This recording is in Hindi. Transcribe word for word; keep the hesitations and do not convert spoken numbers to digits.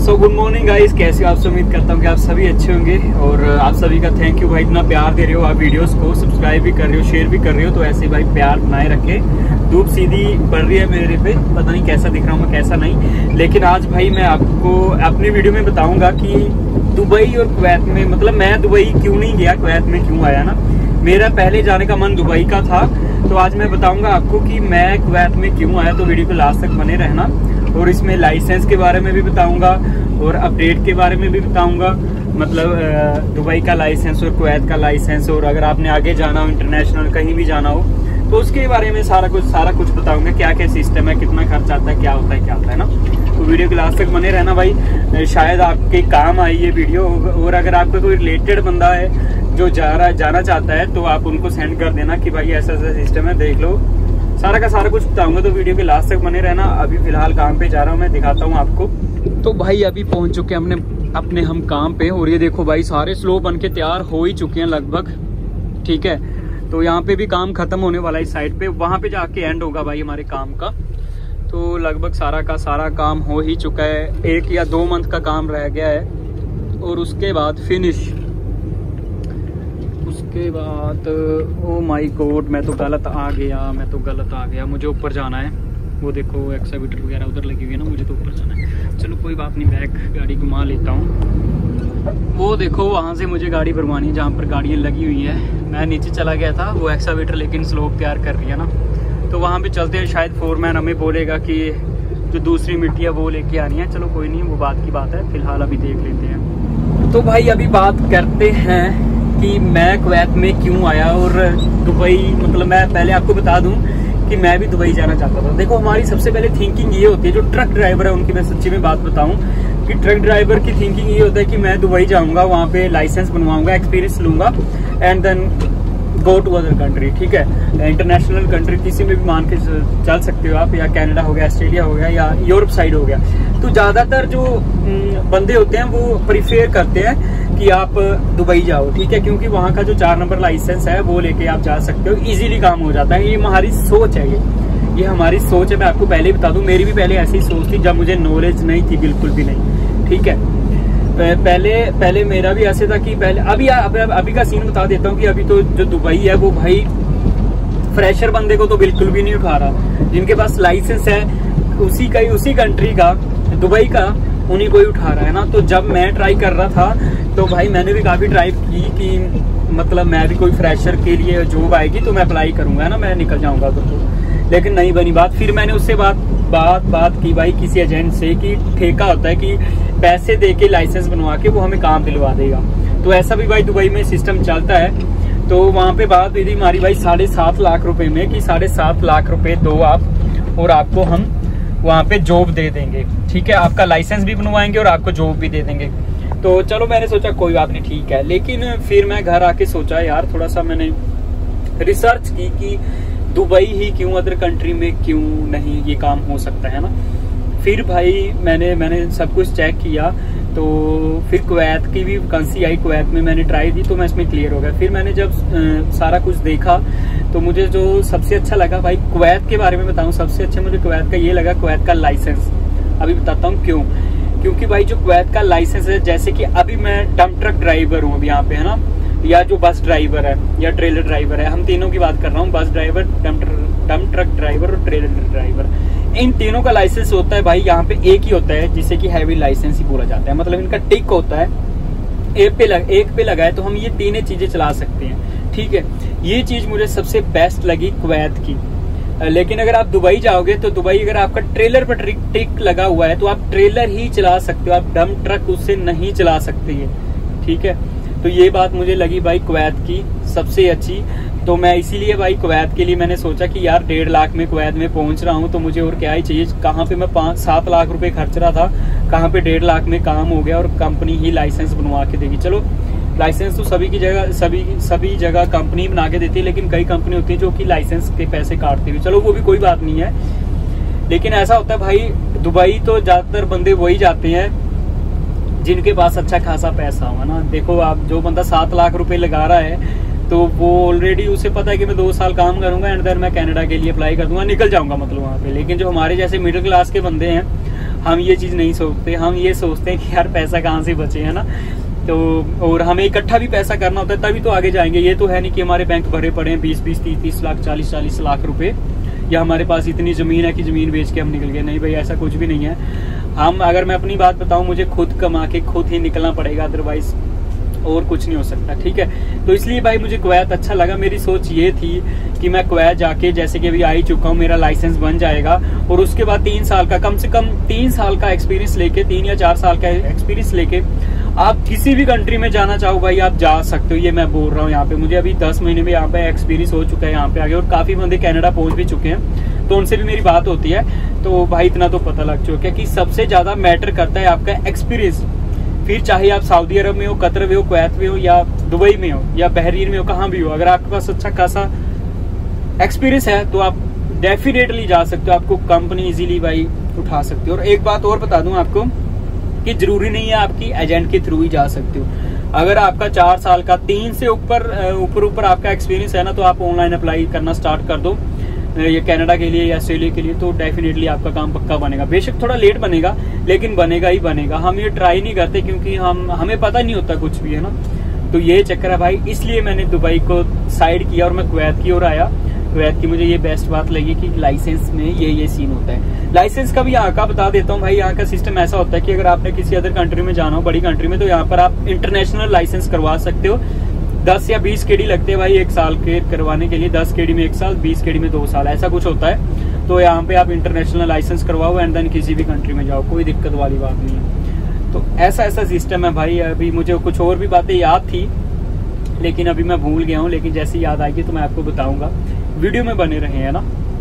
सो गुड मॉर्निंग गाइस, कैसे हो आप? सब उम्मीद करता हूँ कि आप सभी अच्छे होंगे और आप सभी का थैंक यू भाई, इतना प्यार दे रहे हो आप वीडियोस को, सब्सक्राइब भी कर रहे हो, शेयर भी कर रहे हो, तो ऐसे भाई प्यार बनाए रखे। धूप सीधी पड़ रही है मेरे पे, पता नहीं कैसा दिख रहा हूँ मैं कैसा नहीं, लेकिन आज भाई मैं आपको अपनी वीडियो में बताऊंगा कि दुबई और कुवैत में, मतलब मैं दुबई क्यों नहीं गया, कुवैत में क्यों आया ना। मेरा पहले जाने का मन दुबई का था, तो आज मैं बताऊंगा आपको कि मैं कुवैत में क्यों आया, तो वीडियो को लास्ट तक बने रहना। और इसमें लाइसेंस के बारे में भी बताऊंगा और अपडेट के बारे में भी बताऊंगा, मतलब दुबई का लाइसेंस और कुवैत का लाइसेंस, और अगर आपने आगे जाना हो, इंटरनेशनल कहीं भी जाना हो, तो उसके बारे में सारा कुछ सारा कुछ बताऊंगा, क्या क्या सिस्टम है, कितना खर्च आता है, क्या होता है क्या होता है ना। तो वीडियो के लास्ट तक बने रहना भाई, शायद आपके काम आई ये वीडियो। और अगर आपका कोई रिलेटेड बंदा है जो जा रहा जाना चाहता है, तो आप उनको सेंड कर देना कि भाई ऐसा ऐसा सिस्टम है, देख लो। सारा का सारा कुछ बताऊंगा, तो वीडियो के लास्ट तक बने रहना। अभी फिलहाल काम पे जा रहा हूँ, मैं दिखाता हूँ आपको। तो भाई अभी पहुंच चुके हैं हमने अपने हम काम पे, और ये देखो भाई सारे स्लो बन के तैयार हो ही चुके हैं लगभग, ठीक है। तो यहाँ पे भी काम खत्म होने वाला है इस साइड पे, वहां पे जाके एंड होगा भाई हमारे काम का। तो लगभग सारा का सारा काम हो ही चुका है, एक या दो मंथ का काम रह गया है और उसके बाद फिनिश। उसके बाद ओ माय गॉड, मैं तो गलत आ गया, मैं तो गलत आ गया, मुझे ऊपर जाना है। वो देखो एक्सावेटर वगैरह उधर लगी हुई है ना, मुझे तो ऊपर जाना है। चलो कोई बात नहीं, बैक गाड़ी घुमा लेता हूँ। वो देखो वहाँ से मुझे गाड़ी भरवानी है जहाँ पर गाड़ियाँ लगी हुई है। मैं नीचे चला गया था, वो एक्सावेटर लेकिन स्लोप तैयार कर रही है ना, तो वहाँ पे चलते हैं। शायद फोरमैन हमें बोलेगा कि जो दूसरी मिट्टी है वो लेके आनी है। चलो कोई नहीं, वो बात की बात है, फिलहाल अभी देख लेते हैं। तो भाई अभी बात करते हैं कि मैं कुवैत में क्यों आया और दुबई, मतलब मैं पहले आपको बता दूं कि मैं भी दुबई जाना चाहता था। देखो हमारी सबसे पहले थिंकिंग ये होती है, जो ट्रक ड्राइवर है उनकी मैं सच्ची में बात बताऊं कि ट्रक ड्राइवर की थिंकिंग ये होता है कि मैं दुबई जाऊंगा, वहाँ पे लाइसेंस बनवाऊंगा, एक्सपीरियंस लूंगा and then go to other country, ठीक है। इंटरनेशनल कंट्री किसी में भी मान के चल सकते हो आप, या कनाडा हो गया, ऑस्ट्रेलिया हो गया, या यूरोप साइड हो गया। तो ज्यादातर जो बंदे होते हैं वो प्रीफेयर करते हैं कि आप दुबई जाओ, ठीक है, क्योंकि वहाँ का जो चार नंबर लाइसेंस है वो लेके आप जा सकते हो, इजीली काम हो जाता है। ये हमारी सोच है, ये ये हमारी सोच है। मैं आपको पहले ही बता दूं, मेरी भी पहले ऐसी सोच थी जब मुझे नॉलेज नहीं थी, बिल्कुल भी नहीं, ठीक है। पहले पहले मेरा भी ऐसे था कि पहले अभी अभी, अभी का सीन बता देता हूँ कि अभी तो जो दुबई है वो भाई फ्रेशर बंदे को तो बिल्कुल भी नहीं उठा रहा। जिनके पास लाइसेंस है उसी का ही, उसी कंट्री का, दुबई का, उन्हीं को ही उठा रहा है ना। तो जब मैं ट्राई कर रहा था तो भाई मैंने भी काफी ट्राई की कि मतलब मैं भी कोई फ्रेशर के लिए जॉब आएगी तो मैं अप्लाई करूंगा, है ना, मैं निकल जाऊंगा तो, तो लेकिन नहीं बनी बात। फिर मैंने उससे बात बात बात की भाई किसी एजेंट से कि ठेका होता है कि पैसे दे के लाइसेंस बनवा के वो हमें काम दिलवा देगा। तो ऐसा भी भाई दुबई में सिस्टम चलता है। तो वहाँ पे बात हुई थी हमारी भाई साढ़े सात लाख रुपए में कि साढ़े सात लाख रुपए दो आप और आपको हम वहाँ पे जॉब दे देंगे, ठीक है, आपका लाइसेंस भी बनवाएंगे और आपको जॉब भी दे देंगे। तो चलो मैंने सोचा कोई बात नहीं, ठीक है। लेकिन फिर मैं घर आके सोचा यार, थोड़ा सा मैंने रिसर्च की कि दुबई ही क्यों, अदर कंट्री में क्यों नहीं ये काम हो सकता है ना। फिर भाई मैंने मैंने सब कुछ चेक किया, तो फिर कुवैत की भी वैकेंसी आई, कुवैत में मैंने ट्राई दी तो मैं इसमें क्लियर हो गया। फिर मैंने जब आ, सारा कुछ देखा तो मुझे जो सबसे अच्छा लगा भाई, कुवैत के बारे में बताऊं, सबसे अच्छा मुझे कुवैत का ये लगा, कुवैत का लाइसेंस। अभी बताता हूँ क्यों। क्योंकि भाई जो कुवैत का लाइसेंस है, जैसे कि अभी मैं डंप ट्रक ड्राइवर हूँ अभी यहाँ पे, है ना, या जो बस ड्राइवर है या ट्रेलर ड्राइवर है, हम तीनों की बात कर रहा हूँ, bus driver, dump truck driver और ट्रेलर ड्राइवर। इन तीनों का लाइसेंस होता है भाई यहाँ पे एक ही होता है, जिसे कि हैवी लाइसेंस ही बोला जाता है। मतलब इनका टिक होता है, एक पे लग, एक पे लगा है तो हम ये तीनों चीजें चला सकते हैं, ठीक है। ये चीज मुझे सबसे बेस्ट लगी कुवैत की। लेकिन अगर आप दुबई जाओगे तो दुबई अगर आपका ट्रेलर पर टिक लगा हुआ है तो आप ट्रेलर ही चला सकते हो, आप डंप ट्रक उससे नहीं चला सकते हैं, ठीक है। तो ये बात मुझे लगी भाई कुवैत की सबसे अच्छी। तो मैं इसीलिए भाई कुवैत के लिए मैंने सोचा कि यार डेढ़ लाख में कुवैत में पहुंच रहा हूं तो मुझे और क्या ही चाहिए। कहाँ पे मैं पाँच सात लाख रुपए खर्च रहा था, कहाँ पे डेढ़ लाख में काम हो गया और कंपनी ही लाइसेंस बनवा के देगी। चलो लाइसेंस तो सभी की जगह सभी सभी जगह कंपनी बना के देती है, लेकिन कई कंपनी होती है जो कि लाइसेंस के पैसे काटती हुई, चलो वो भी कोई बात नहीं है। लेकिन ऐसा होता है भाई, दुबई तो ज्यादातर बंदे वही जाते हैं जिनके पास अच्छा खासा पैसा हो, ना। देखो आप, जो बंदा सात लाख रुपए लगा रहा है तो वो ऑलरेडी उसे पता है कि मैं दो साल काम करूंगा एंड देन मैं कनाडा के लिए अप्लाई कर दूंगा, निकल जाऊंगा मतलब वहाँ पे। लेकिन जो हमारे जैसे मिडिल क्लास के बंदे हैं, हम ये चीज़ नहीं सोचते, हम ये सोचते हैं कि यार पैसा कहाँ से बचे, है ना। तो और हमें इकट्ठा भी पैसा करना होता है तभी तो आगे जाएंगे। ये तो है नहीं कि हमारे बैंक भरे पड़े हैं बीस बीस तीस तीस लाख चालीस चालीस लाख रुपए, या हमारे पास इतनी ज़मीन है कि ज़मीन बेच के हम निकल गए। नहीं भाई, ऐसा कुछ भी नहीं है। हम अगर मैं अपनी बात बताऊं, मुझे खुद कमा के खुद ही निकलना पड़ेगा, अदरवाइज और कुछ नहीं हो सकता, ठीक है। तो इसलिए भाई मुझे कुवैत अच्छा लगा। मेरी सोच ये थी कि मैं कुवैत जाके, जैसे कि अभी आ ही चुका हूँ, मेरा लाइसेंस बन जाएगा और उसके बाद तीन साल का, कम से कम तीन साल का एक्सपीरियंस लेके, तीन या चार साल का एक्सपीरियंस लेके आप किसी भी कंट्री में जाना चाहो भाई आप जा सकते हो। ये मैं बोल रहा हूँ यहाँ पे, मुझे अभी दस महीने में यहाँ पे एक्सपीरियंस हो चुका है यहाँ पे आगे, और काफी बंदे कनाडा पहुंच भी चुके हैं, तो उनसे भी मेरी बात होती है। तो भाई इतना तो पता लग चुका है कि सबसे ज्यादा मैटर करता है आपका एक्सपीरियंस। फिर चाहे आप सऊदी अरब में हो, कतर में हो, कुवैत में हो, या दुबई में हो, या बहरीन में हो, कहाँ भी हो, अगर आपके पास अच्छा खासा एक्सपीरियंस है तो आप डेफिनेटली जा सकते हो, आपको कंपनी इजीली भाई उठा सकती हो। और एक बात और बता दूं आपको कि जरूरी नहीं है आपकी एजेंट के थ्रू ही जा सकते हो। अगर आपका चार साल का, तीन से ऊपर ऊपर ऊपर आपका एक्सपीरियंस है ना, तो आप ऑनलाइन अप्लाई करना स्टार्ट कर दो ये कनाडा के लिए या ऑस्ट्रेलिया के लिए, तो डेफिनेटली आपका काम पक्का बनेगा। बेशक थोड़ा लेट बनेगा, लेकिन बनेगा ही बनेगा। हम ये ट्राई नहीं करते क्योंकि हम हमें पता नहीं होता कुछ भी, है ना। तो ये चक्कर है भाई, इसलिए मैंने दुबई को साइड किया और मैं कुवैत की ओर आया। कुवैत की मुझे ये बेस्ट बात लगी कि लाइसेंस में ये ये सीन होता है। लाइसेंस का भी यहाँ का बता देता हूँ भाई। यहाँ का सिस्टम ऐसा होता है कि अगर आपने किसी अदर कंट्री में जाना हो, बड़ी कंट्री में, तो यहाँ पर आप इंटरनेशनल लाइसेंस करवा सकते हो। दस या बीस केडी लगते हैं भाई एक साल के करवाने के लिए। दस केडी में एक साल, बीस केडी में दो साल, ऐसा कुछ होता है। तो यहाँ पे आप इंटरनेशनल लाइसेंस करवाओ एंड देन किसी भी कंट्री में जाओ, कोई दिक्कत वाली बात नहीं है। तो ऐसा ऐसा सिस्टम है भाई। अभी मुझे कुछ और भी बातें याद थी लेकिन अभी मैं भूल गया हूँ, लेकिन जैसे याद आएगी तो मैं आपको बताऊंगा। वीडियो में बने रहे, है ना।